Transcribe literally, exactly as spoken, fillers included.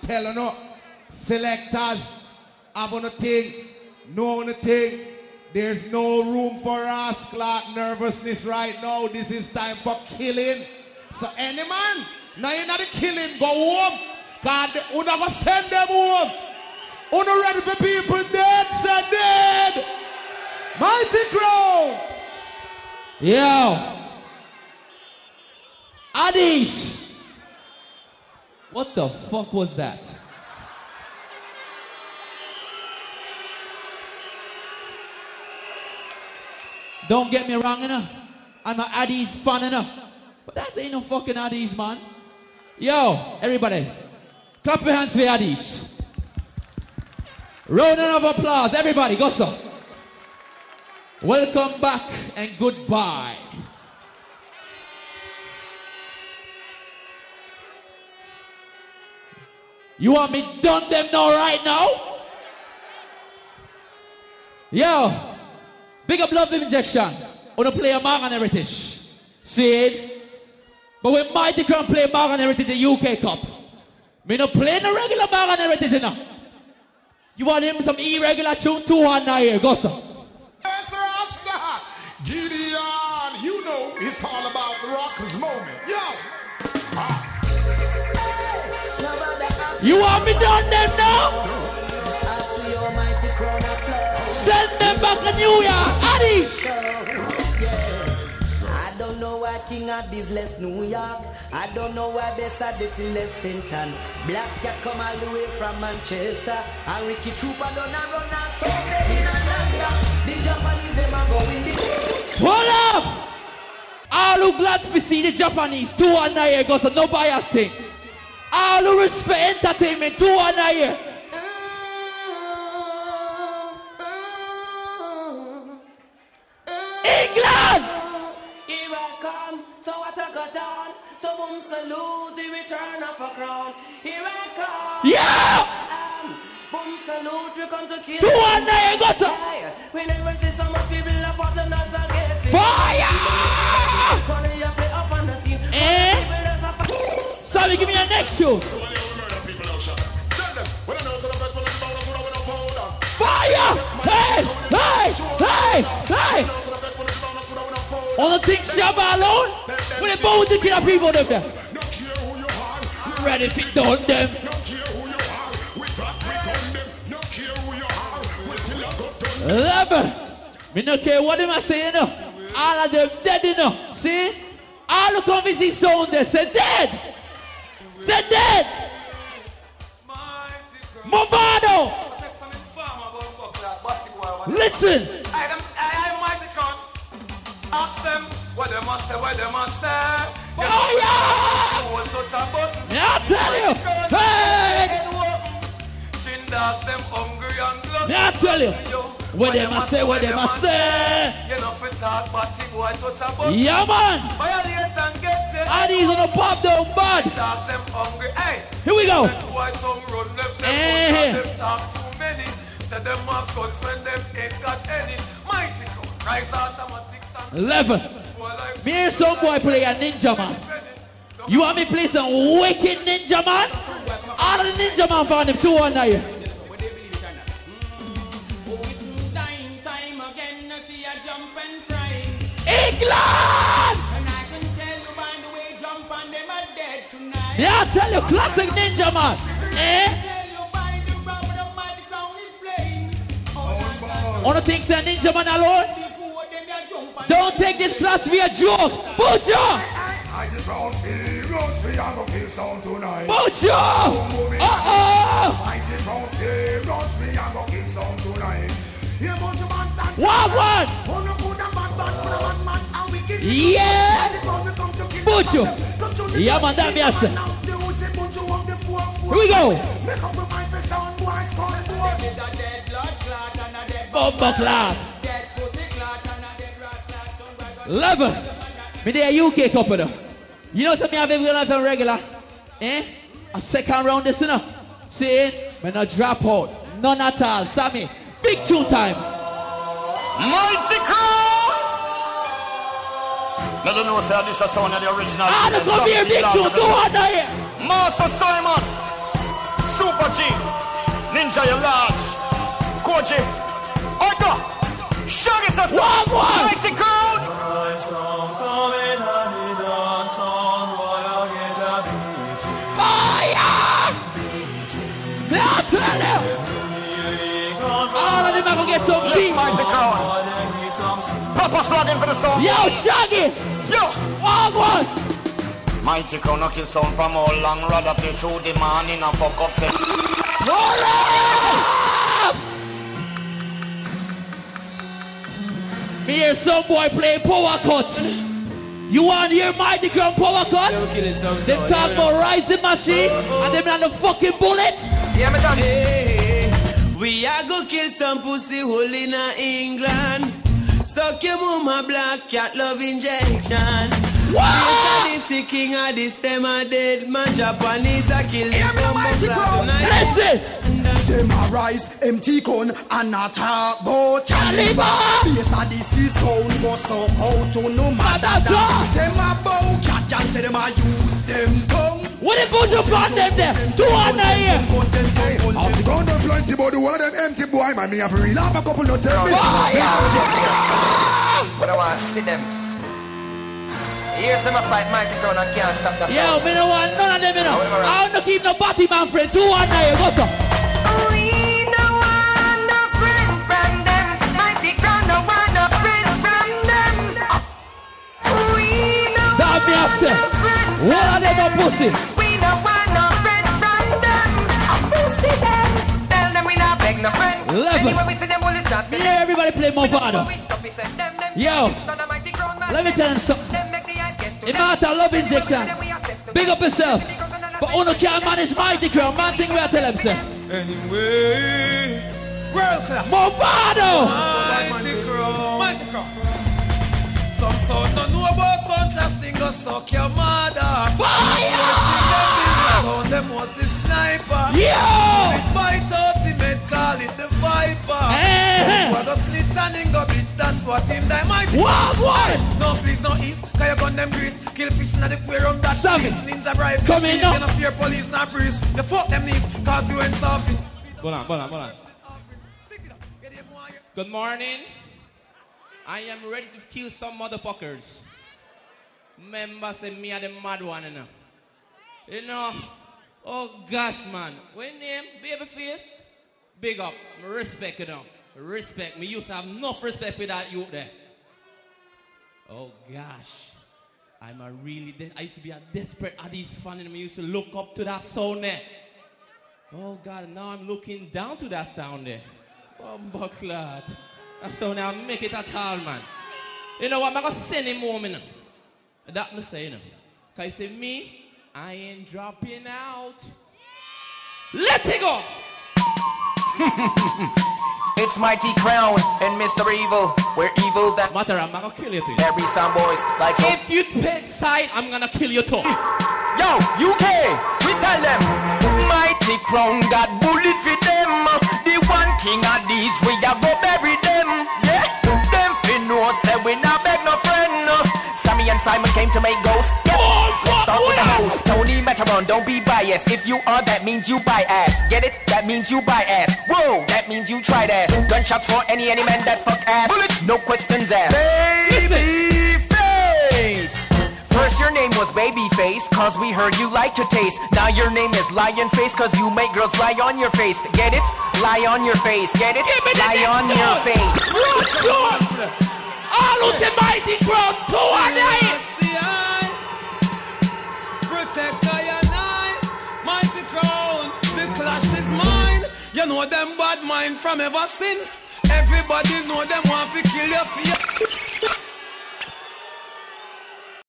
tell you no. Selectors, have on a thing, know on a thing. There's no room for rascal nervousness right now. This is time for killing. So any man, now you're not a killing, go home. God, you never send them home. You not ready for people dead, say dead. Mighty Crown. Yo. Addies. What the fuck was that? Don't get me wrong, enough. I'm an Addies fan, enough. But that ain't no fucking Addies, man. Yo, everybody, clap your hands for the Addies. Round of applause, everybody, go so. Welcome back and goodbye. You want me done them now, right now? Yo, big up love injection. Wanna play a Morgan Heritage. See it? But when Mighty Crown play Morgan Heritage in U K Cup, me no play no regular Morgan Heritage enough. You want him some irregular tune two on here, go so. Yes, Rasta. Gideon, you know it's all about the Rockers moment. Yo. Ah. You want me done them now? Send them back to New York, Addies. I don't know why King Addies left New York. I don't know why Bess Addies left Saint Ann. Black Cat come all the way from Manchester. And Ricky Trooper don't run and so many in Atlanta. The Japanese them are going the... Hold up! All who glad to see the Japanese, two on the here, because no bias thing. All who respect entertainment, two on the here. England! Here I come, so what I got on. So boom salute the return of a crown. Here I come. Yeah! Um, boom salute, we come to kill. Two on the here, go so. We never see some people up on the nuts again. Fire! Eh? Sorry, give me a next show. Fire! Hey! Hey! Hey! Hey! All the things Shabba alone? When they both to kill people them there. Ready to done them. Eleven. Me no care what them are saying now. All of them dead enough. See? All who come visit sound there say dead. Say dead. Movado. Listen. I am Mighty Crown. Ask them what they must say, what they must say. Oh yeah! Yeah, I tell you. Hey! Chin dogs them hungry and bloody. Yeah, I tell you. What they must say, what they must say. You know if it talk but the boy touch a button. Yeah, man. Violate and get it. Addies on the pop down bad. Dogs them hungry. Hey. Here we go. Why some run left them Eh. them talk too many. Say them have guns when them ain't got any. Mighty Crown. Rise automatic. Eleven. Me hear some boy play a ninja man. You want me play some wicked ninja man? All of the ninja man found them two on here. England! Yeah, I tell you, classic ninja man. Eh? Wanna think that ninja man alone? Don't take this class to be a joke. Butcher! I just want serious, we are gonna kill some tonight. Butcher! Uh-oh! I just want serious, we are gonna kill some tonight. What one? Yeah! Butcher! Yeah, man, that me I say. Here we go! Bumper class! Eleven. Me there U K couple though. You know something I've ever done regular? Eh? A second round this enough. See it? Me not drop out. None at all. Sammy. Big tune time. Mighty Crown! Let them know say this is sound of the original. Ah, the come here, big tune. Go on now here. Master Simon. So Ninja, you large. Koji. Oito. Shaggy says. One, one. Mighty Crown. Fire! Now tell them. All of them are gonna get some beat. Mighty Crown. Papa's logging for the song. Yo, Shaggy. Yo. One, one. Mighty Crown knocking sound from all long rod up the through the morning and fuck up say. Hold up! Me hear some boy play power cut. You want to hear Mighty Crown power cut? They talk about Rise the Machine and them on the fucking bullet. Yeah, me done. Hey, we are go kill some pussy hole in England. Suck your mama black cat love injection. Wow! Yes, the king of this them a dead man. Japanese a kill them. Listen! Them a rise, empty gun and a talk about caliber. Yes, a this is sound go so out to no matter that. Them a bow cat can say them a use them tongue. What if you put on them there? Two on the here. Off the ground of plenty, but the one them empty boy, man, me have to real have a couple of ten minutes. But I want to see them. Here's some fight Mighty Crown and can't stop the Yo, me no want none of them, you know. I don't keep no body man friend. Two on the here, go so. We no want no friend from them. Mighty Crown no want no friend from them. We no want no friend from them. What are they no pussy? We no want no friend from them. Pussy them. Tell them we not beg no friend. Level. Anyway we see them all is not. Yeah, everybody play Movado. Yo, let me tell you something. Immortal love injection. Big up yourself. But Uno can't manage Mighty Crown. Man thing we are telling them, sir. Anyway, world class. Movado! Mighty Crown. Mighty Crown. Some son don't know about son class thing go suck your mother. Fire! Watching them was the sniper. Yo! With bite ultimate, call it the viper. Hey! Who go snitch and him go bitch, that's what him die mighty. What, what? No please, no east, cause you gun them grease. Kill fish in the aquarium, that Sammy. Ninja bribe. Come in now. You don't fear police, not breeze. You fuck them knees, cause you ain't soft. Hold on, hold on, hold on. Good morning. I am ready to kill some motherfuckers. Remember, say me are the mad one, you know. You know, oh gosh, man. When name, Babyface, big up, respect, you know. Respect. Me used to have enough respect for that youth there. Oh gosh. I'm a really, de- I used to be a desperate Addies fan and I used to look up to that sound there. Oh God, now I'm looking down to that sound there. Bumbleclad. That sound now make it at all, man. You know what, I'm going to send him home, you know. That me say, you know. Because you say, me, I ain't dropping out. Let it go! It's Mighty Crown and Mister Evil. We're evil that Matter, I'm gonna kill you too. there be some boys like If you take side, I'm gonna kill you too. Yo, U K, we tell them Mighty Crown got bullet for them. The one king of these, we a go bury them. Yeah, them fin know say we not beg no friend. Sammy and Simon came to make ghosts. Yep. Let's start with the host. Tony Metaron, don't be biased. If you are, that means you buy ass. Get it? That means you buy ass. Whoa, that means you tried ass. Gunshots for any any man that fuck ass. Bullet. No questions asked. Babyface. First your name was Babyface, cause we heard you like to taste. Now your name is Lion Face, cause you make girls lie on your face. Get it? Lie on your face. Get it? Lie on your face. All of the Mighty Crown, two and nine. Protect I and I, Mighty Crown, the clash is mine. You know them bad mind from ever since. Everybody know them want to kill your fear.